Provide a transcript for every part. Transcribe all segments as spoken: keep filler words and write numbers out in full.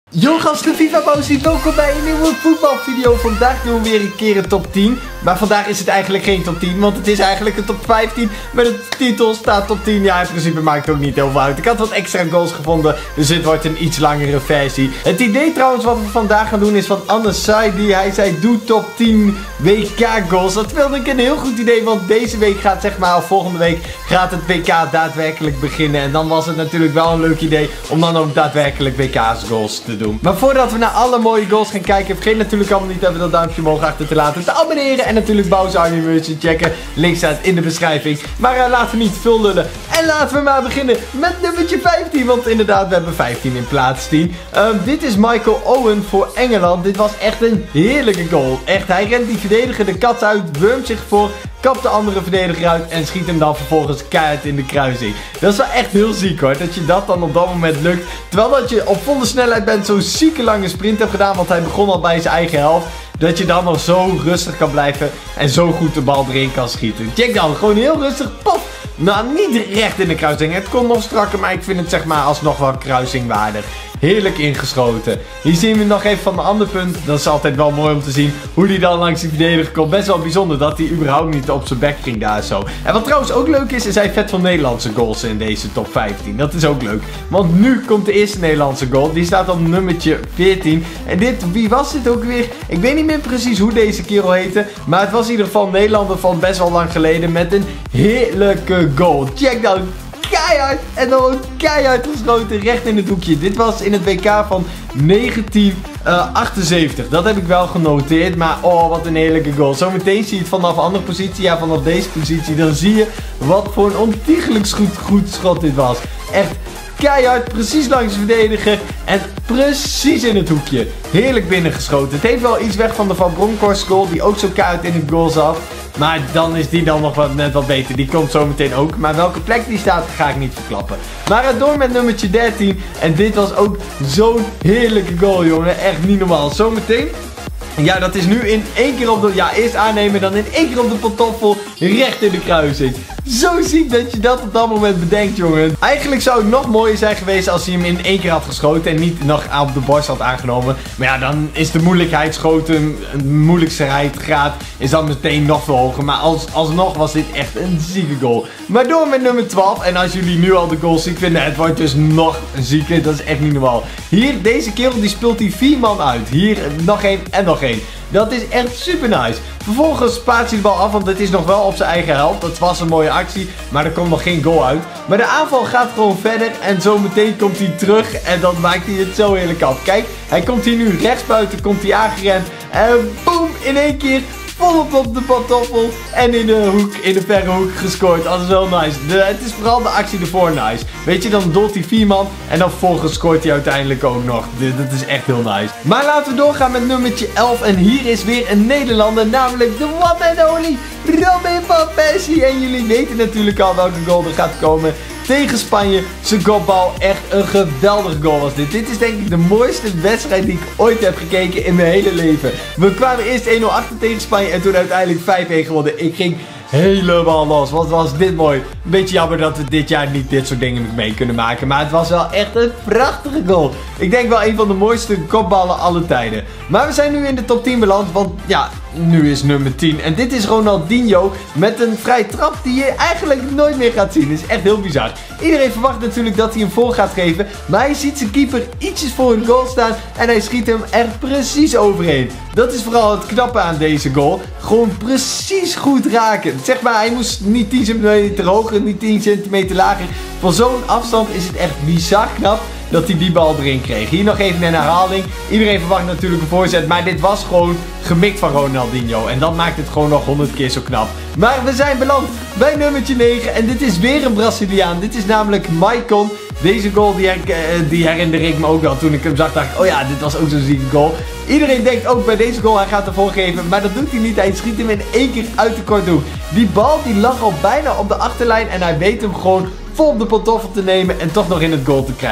Yo gasten, FIFA Bouncy, welkom bij een nieuwe voetbalvideo. Vandaag doen we weer een keer een top tien. Maar vandaag is het eigenlijk geen top tien, want het is eigenlijk een top vijftien. Met de titel staat top tien. Ja, in principe maakt het ook niet heel veel uit. Ik had wat extra goals gevonden, dus dit wordt een iets langere versie. Het idee trouwens wat we vandaag gaan doen is van Anne Saidi. Hij zei doe top tien W K goals. Dat wilde ik een heel goed idee, want deze week gaat zeg maar, of volgende week gaat het W K daadwerkelijk beginnen. En dan was het natuurlijk wel een leuk idee om dan ook daadwerkelijk W K's goals te doen. Maar voordat we naar alle mooie goals gaan kijken, vergeet natuurlijk allemaal niet even dat duimpje omhoog achter te laten, te abonneren en natuurlijk Bowser Army merch te checken. Link staat in de beschrijving. Maar uh, laten we niet veel lullen. En laten we maar beginnen met nummertje vijftien, want inderdaad we hebben vijftien in plaats tien. Um, dit is Michael Owen voor Engeland. Dit was echt een heerlijke goal. Echt, hij rent die verdediger de kat uit, wurmt zich voor, kapt de andere verdediger uit en schiet hem dan vervolgens keihard in de kruising. Dat is wel echt heel ziek hoor, dat je dat dan op dat moment lukt. Terwijl dat je op volle snelheid bent zo'n zieke lange sprint hebt gedaan, want hij begon al bij zijn eigen helft. Dat je dan nog zo rustig kan blijven en zo goed de bal erin kan schieten. Check dan, gewoon heel rustig, pop. Nou, niet recht in de kruising. Het kon nog strakker, maar ik vind het zeg maar alsnog wel kruisingwaardig. Heerlijk ingeschoten. Hier zien we nog even van een ander punt. Dat is altijd wel mooi om te zien hoe hij dan langs die verdediger komt. Best wel bijzonder dat hij überhaupt niet op zijn bek ging daar zo. En wat trouwens ook leuk is, is hij vet van Nederlandse goals in deze top vijftien. Dat is ook leuk. Want nu komt de eerste Nederlandse goal. Die staat op nummertje veertien. En dit, wie was dit ook weer? Ik weet niet meer precies hoe deze kerel heette. Maar het was in ieder geval een Nederlander van best wel lang geleden met een heerlijke goal. Check dan. Keihard en dan ook keihard geschoten recht in het hoekje. Dit was in het W K van negentien achtenzeventig. Dat heb ik wel genoteerd. Maar oh, wat een heerlijke goal. Zometeen zie je het vanaf een andere positie. Ja, vanaf deze positie. Dan zie je wat voor een ontiegelijk goed, goed schot dit was. Echt keihard, precies langs de verdediger. En precies in het hoekje. Heerlijk binnengeschoten. Het heeft wel iets weg van de Van Bronckhorst goal. Die ook zo keihard in het goal zat. Maar dan is die dan nog wat, net wat beter. Die komt zo meteen ook. Maar welke plek die staat, ga ik niet verklappen. Maar door met nummertje dertien. En dit was ook zo'n heerlijke goal, jongen. Echt niet normaal. Zometeen. Ja, dat is nu in één keer op de... Ja, eerst aannemen, dan in één keer op de pantoffel. Recht in de kruising. Zo ziek dat je dat op dat moment bedenkt, jongen. Eigenlijk zou het nog mooier zijn geweest als hij hem in één keer had geschoten. En niet nog op de borst had aangenomen. Maar ja, dan is de moeilijkheidsschoten, de moeilijkheidsgraad is dan meteen nog veel hoger. Maar als, alsnog was dit echt een zieke goal. Maar door met nummer twaalf. En als jullie nu al de goal ziek vinden, het wordt dus nog zieker. Dat is echt niet normaal. Hier, deze kerel, die speelt die vier man uit. Hier nog één en nog één. Dat is echt super nice. Vervolgens spaart hij de bal af, want het is nog wel op zijn eigen helft. Dat was een mooie actie, maar er komt nog geen goal uit. Maar de aanval gaat gewoon verder en zo meteen komt hij terug en dan maakt hij het zo heerlijk af. Kijk, hij komt hier nu rechtsbuiten, komt hij aangerend en boom, in één keer volop op de pantoffel en in de hoek, in de verre hoek gescoord. Dat is wel nice. De, het is vooral de actie ervoor nice. Weet je, dan doelt hij vier man en dan vervolgens scoort hij uiteindelijk ook nog. De, dat is echt heel nice. Maar laten we doorgaan met nummertje elf. En hier is weer een Nederlander, namelijk de one and only Robin van Persie. En jullie weten natuurlijk al welke goal er gaat komen tegen Spanje. Zijn kopbal, echt een geweldige goal was dit. Dit is denk ik de mooiste wedstrijd die ik ooit heb gekeken in mijn hele leven. We kwamen eerst één nul achter tegen Spanje en toen uiteindelijk vijf een gewonnen. Ik ging helemaal los. Wat was dit mooi. Een beetje jammer dat we dit jaar niet dit soort dingen mee kunnen maken. Maar het was wel echt een prachtige goal. Ik denk wel een van de mooiste kopballen alle tijden. Maar we zijn nu in de top tien beland. Want ja, nu is nummer tien. En dit is Ronaldinho met een vrije trap die je eigenlijk nooit meer gaat zien. Dat is echt heel bizar. Iedereen verwacht natuurlijk dat hij hem voor gaat geven. Maar hij ziet zijn keeper ietsjes voor een goal staan. En hij schiet hem er precies overheen. Dat is vooral het knappe aan deze goal. Gewoon precies goed raken. Zeg maar, hij moest niet tien centimeter hoger, niet tien centimeter lager. Van zo'n afstand is het echt bizar knap dat hij die bal erin kreeg. Hier nog even een herhaling. Iedereen verwacht natuurlijk een voorzet, maar dit was gewoon gemikt van Ronaldinho. En dat maakt het gewoon nog honderd keer zo knap. Maar we zijn beland bij nummertje negen. En dit is weer een Braziliaan. Dit is namelijk Maicon. Deze goal die, her die herinner ik me ook wel. Toen ik hem zag dacht ik, oh ja, dit was ook zo'n zieke goal. Iedereen denkt ook bij deze goal hij gaat ervoor geven. Maar dat doet hij niet. Hij schiet hem in één keer uit de korthoek. Die bal die lag al bijna op de achterlijn. En hij weet hem gewoon vol op de pantoffel te nemen en toch nog in het goal te krijgen.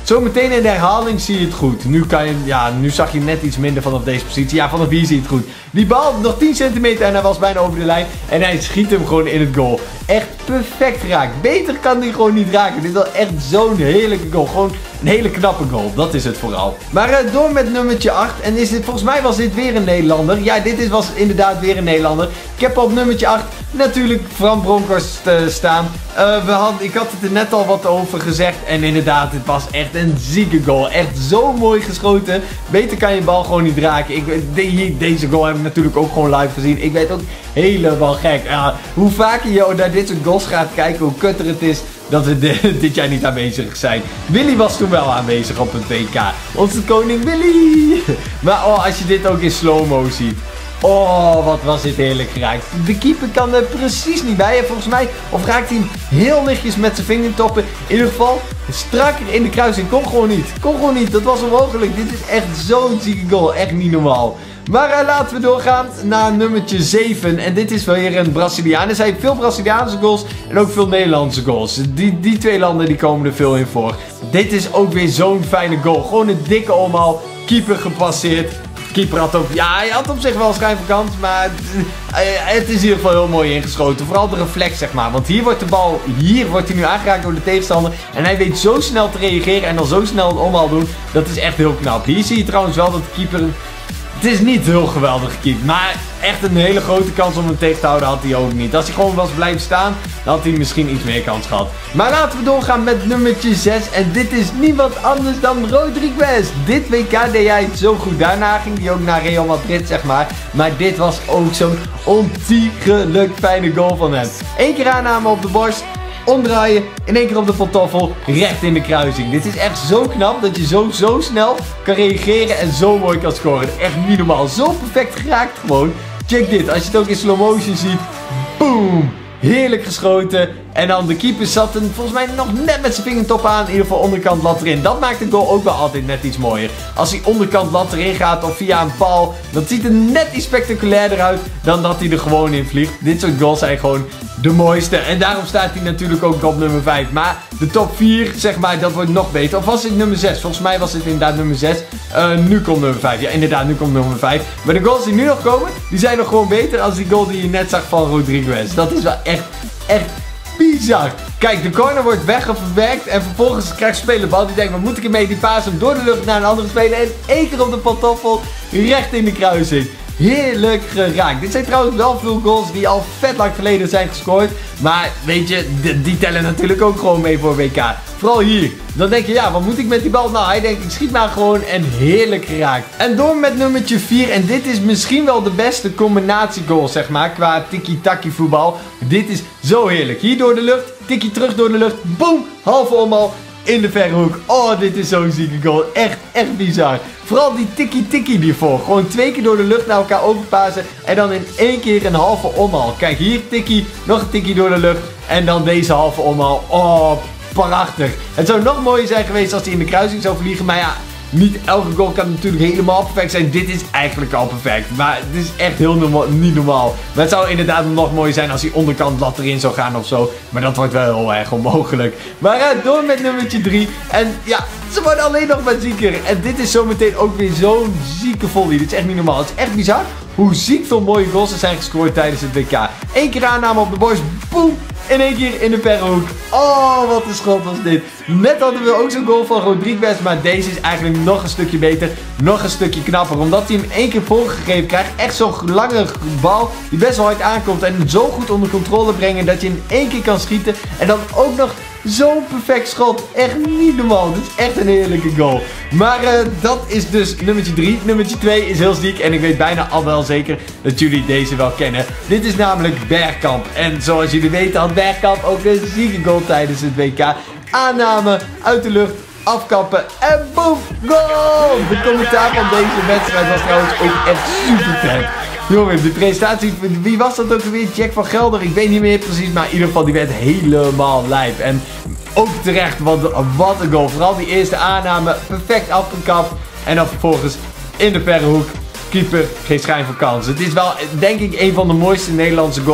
Zometeen in de herhaling zie je het goed. Nu, kan je, ja, nu zag je net iets minder vanaf deze positie. Ja, vanaf hier zie je het goed. Die bal nog tien centimeter en hij was bijna over de lijn. En hij schiet hem gewoon in het goal. Echt perfect geraakt. Beter kan hij gewoon niet raken. Dit is wel echt zo'n heerlijke goal. Gewoon een hele knappe goal. Dat is het vooral. Maar uh, door met nummertje acht. En is dit, volgens mij was dit weer een Nederlander. Ja, dit is, was inderdaad weer een Nederlander. Ik heb op nummertje acht natuurlijk Fran Bronckhorst uh, staan. Uh, we hadden, ik had het er net al wat over gezegd. En inderdaad, het was echt een zieke goal. Echt zo mooi geschoten. Beter kan je bal gewoon niet raken. Ik, de, deze goal heb ik natuurlijk ook gewoon live gezien. Ik weet ook helemaal gek. Uh, hoe vaker je naar dit soort goals gaat kijken, hoe kutter het is dat we de, dit jaar niet aanwezig zijn. Willy was toen wel aanwezig op het W K. Onze koning Willy. Maar oh, als je dit ook in slow-mo ziet. Oh, wat was dit heerlijk geraakt. De keeper kan er precies niet bij. En volgens mij, of raakt hij hem heel lichtjes met zijn vingertoppen. In ieder geval, strakker in de kruising. Kon gewoon niet. Kon gewoon niet. Dat was onmogelijk. Dit is echt zo'n zieke goal. Echt niet normaal. Maar uh, laten we doorgaan naar nummertje zeven. En dit is wel weer een Braziliaan. Er zijn veel Braziliaanse goals en ook veel Nederlandse goals. Die, die twee landen die komen er veel in voor. Dit is ook weer zo'n fijne goal. Gewoon een dikke omhaal. Keeper gepasseerd. Keeper had ook, ja, hij had op zich wel een schijn van kans, maar uh, het is in ieder geval heel mooi ingeschoten. Vooral de reflex, zeg maar. Want hier wordt de bal, hier wordt hij nu aangeraakt door de tegenstander. En hij weet zo snel te reageren en dan zo snel een omhaal doen. Dat is echt heel knap. Hier zie je trouwens wel dat de keeper, het is niet heel geweldig gekiept, maar echt een hele grote kans om hem tegen te houden had hij ook niet. Als hij gewoon was blijven staan, dan had hij misschien iets meer kans gehad. Maar laten we doorgaan met nummertje zes. En dit is niemand anders dan Rodriguez. Dit W K deed hij het zo goed. Daarna ging hij ook naar Real Madrid, zeg maar. Maar dit was ook zo'n ontiegelijk fijne goal van hem. Eén keer aanname op de borst. Omdraaien, in één keer op de pantoffel, recht in de kruising. Dit is echt zo knap dat je zo, zo snel kan reageren en zo mooi kan scoren. Echt niet normaal. Zo perfect geraakt gewoon. Check dit, als je het ook in slow motion ziet. Boom! Heerlijk geschoten. En dan de keeper zat hem volgens mij nog net met zijn vingertop aan. In ieder geval onderkant lat erin. Dat maakt de goal ook wel altijd net iets mooier. Als hij onderkant lat erin gaat of via een paal. Dat ziet er net iets spectaculairder uit dan dat hij er gewoon in vliegt. Dit soort goals zijn gewoon de mooiste. En daarom staat hij natuurlijk ook op nummer vijf. Maar de top vier, zeg maar, dat wordt nog beter. Of was het nummer zes? Volgens mij was het inderdaad nummer zes. Uh, nu komt nummer vijf. Ja, inderdaad, nu komt nummer vijf. Maar de goals die nu nog komen, die zijn nog gewoon beter als die goal die je net zag van Rodriguez. Dat is wel echt, echt bizar. Kijk, de corner wordt weggewerkt en vervolgens krijgt de speler de bal. Die denkt, wat moet ik ermee? Die paas hem door de lucht naar een andere speler. En één keer op de pantoffel, recht in de kruising. Heerlijk geraakt. Dit zijn trouwens wel veel goals die al vet lang geleden zijn gescoord. Maar weet je, die, die tellen natuurlijk ook gewoon mee voor W K. Vooral hier. Dan denk je, ja, wat moet ik met die bal? Nou, hij denkt, ik schiet maar gewoon en heerlijk geraakt. En door met nummertje vier. En dit is misschien wel de beste combinatiegoal, zeg maar, qua tiki-taki voetbal. Dit is zo heerlijk. Hier door de lucht, tikkie terug door de lucht. Boom, halve omhaal. In de verre hoek. Oh, dit is zo'n zieke goal. Echt, echt bizar. Vooral die tikkie-tikkie hiervoor. Gewoon twee keer door de lucht naar elkaar overpassen. En dan in één keer een halve omhaal. Kijk, hier tikkie. Nog een tikkie door de lucht. En dan deze halve omhaal. Oh, prachtig. Het zou nog mooier zijn geweest als hij in de kruising zou vliegen. Maar ja, niet elke goal kan natuurlijk helemaal perfect zijn. Dit is eigenlijk al perfect. Maar het is echt heel normaal, niet normaal. Maar het zou inderdaad nog mooier zijn als hij onderkant lat erin zou gaan of zo. Maar dat wordt wel heel erg onmogelijk. Maar uh, door met nummertje drie. En ja, ze worden alleen nog maar zieker. En dit is zometeen ook weer zo'n zieke volley. Dit is echt niet normaal. Het is echt bizar hoe ziek veel mooie goals er zijn gescoord tijdens het W K. Eén keer aanname op de borst. Boom! In één keer in de verre hoek. Oh, wat een schot was dit. Net hadden we ook zo'n goal van Rodriguez. Maar deze is eigenlijk nog een stukje beter. Nog een stukje knapper. Omdat hij hem één keer voorgegeven krijgt. Echt zo'n lange bal die best wel hard aankomt. En hem zo goed onder controle brengen dat je in één keer kan schieten. En dan ook nog zo'n perfect schot. Echt niet normaal. Dit is echt een heerlijke goal. Maar uh, dat is dus nummertje drie. Nummertje twee is heel ziek. En ik weet bijna al wel zeker dat jullie deze wel kennen. Dit is namelijk Bergkamp. En zoals jullie weten had Bergkamp ook een zieke goal tijdens het W K. Aanname uit de lucht. Afkappen en boom, goal! De commentaar van deze wedstrijd was trouwens ook echt super vet. Jongen, de presentatie, wie was dat ook weer? Jack van Gelder, ik weet niet meer precies, maar in ieder geval die werd helemaal lijp. En ook terecht, want wat een goal. Vooral die eerste aanname, perfect afgekapt. En dan vervolgens in de verre hoek, keeper, geen schijn van kans. Het is wel, denk ik, een van de mooiste Nederlandse goals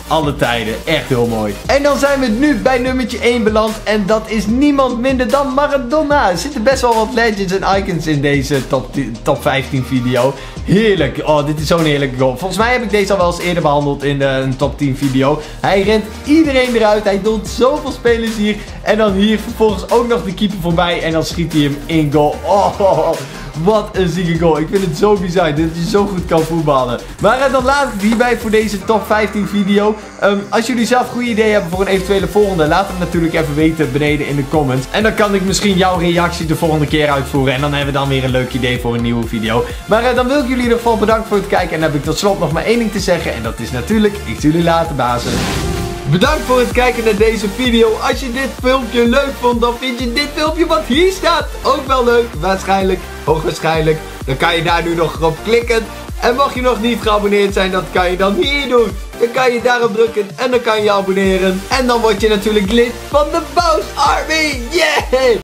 alle tijden. Echt heel mooi. En dan zijn we nu bij nummertje één beland. En dat is niemand minder dan Maradona. Er zitten best wel wat legends en icons in deze top, top vijftien video. Heerlijk. Oh, dit is zo'n heerlijke goal. Volgens mij heb ik deze al wel eens eerder behandeld in de, een top tien video. Hij rent iedereen eruit. Hij doet zoveel spelers hier. En dan hier vervolgens ook nog de keeper voorbij. En dan schiet hij hem in goal. Oh, wat een zieke goal. Ik vind het zo bizar dat je zo goed kan voetballen. Maar uh, dan laat ik het hierbij voor deze top vijftien video. Um, als jullie zelf goede ideeën hebben voor een eventuele volgende, laat het natuurlijk even weten beneden in de comments. En dan kan ik misschien jouw reactie de volgende keer uitvoeren. En dan hebben we dan weer een leuk idee voor een nieuwe video. Maar uh, dan wil ik jullie in ieder geval bedanken voor het kijken. En dan heb ik tot slot nog maar één ding te zeggen. En dat is natuurlijk, ik zie jullie later, bazen. Bedankt voor het kijken naar deze video. Als je dit filmpje leuk vond, dan vind je dit filmpje wat hier staat ook wel leuk. Waarschijnlijk, hoogwaarschijnlijk. Dan kan je daar nu nog op klikken. En mocht je nog niet geabonneerd zijn, dat kan je dan hier doen. Dan kan je daarop drukken en dan kan je je abonneren. En dan word je natuurlijk lid van de Boos Army. Yeah!